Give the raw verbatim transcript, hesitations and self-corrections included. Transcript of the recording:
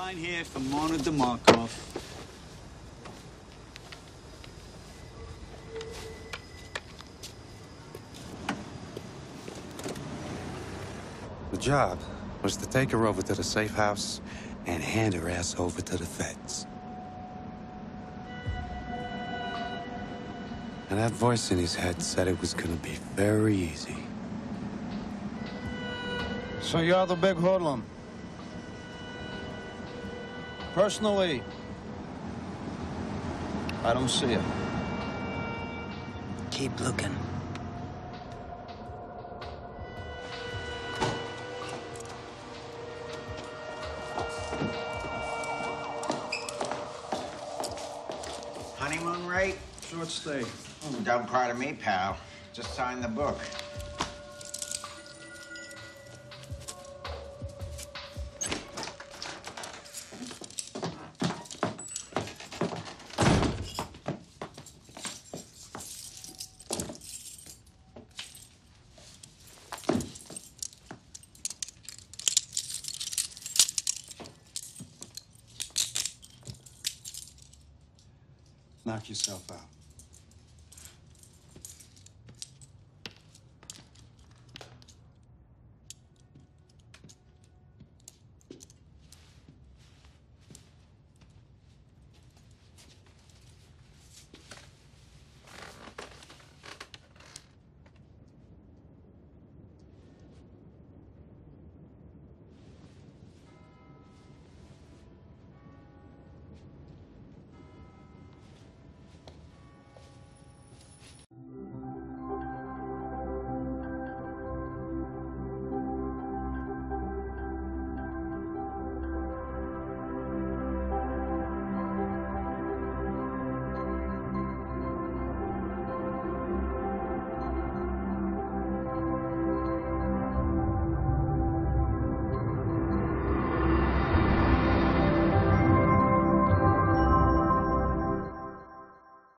Sign here for Mona Demarkov. The job was to take her over to the safe house and hand her ass over to the feds. And that voice in his head said it was gonna be very easy. So you're the big hoodlum. Personally, I don't see it. Keep looking. Honeymoon rate? Short stay. Oh, don't pardon me, pal. Just sign the book. Knock yourself out.